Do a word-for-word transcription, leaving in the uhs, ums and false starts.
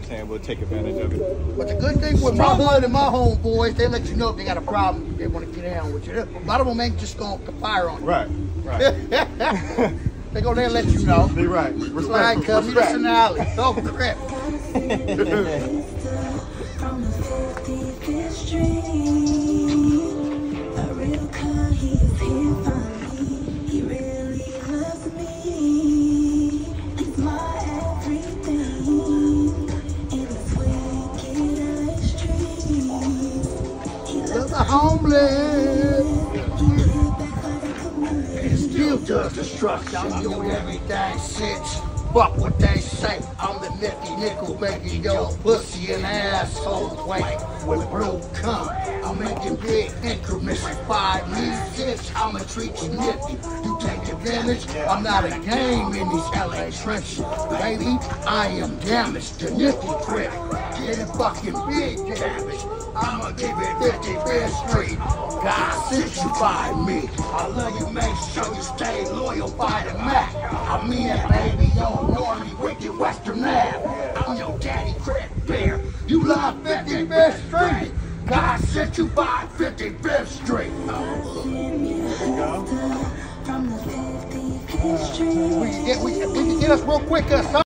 saying? We'll take advantage of it. But the good thing with my hood and my homeboys, they let you know if they got a problem, they want to get down with you. A lot of them ain't just going to fire on you. Right, right. They go there and let you know. Be right. Respect. Right, cuz, meet us in the alley. Oh, crap. From the fifty-fifth Street, a real car, he is here for me. He really loves me. He's my everything. In this wicked ass street, he loves The homeless. He live back by the community. It still does distrust. I'm your everything since. Fuck what they say. I'm the nifty nickel making your pussy and asshole wait with blue cum. I'm making big increments in five me six. I'ma treat you nifty. You take advantage. I'm not a game in these L A trenches. Baby, I am damaged. The nifty grip. Getting fucking big damage. I'ma give it fifty-fifth Street. God sent you by me. I love you, make sure you stay loyal by the Mac. I mean that, baby, yo, normie, wicked Western Ave. I'm your daddy, Crip Bear. You love fifty-fifth Street. God sent you by fifty-fifth Street. From the fifty-fifth Street. We can get, we, we can get us real quick, uh,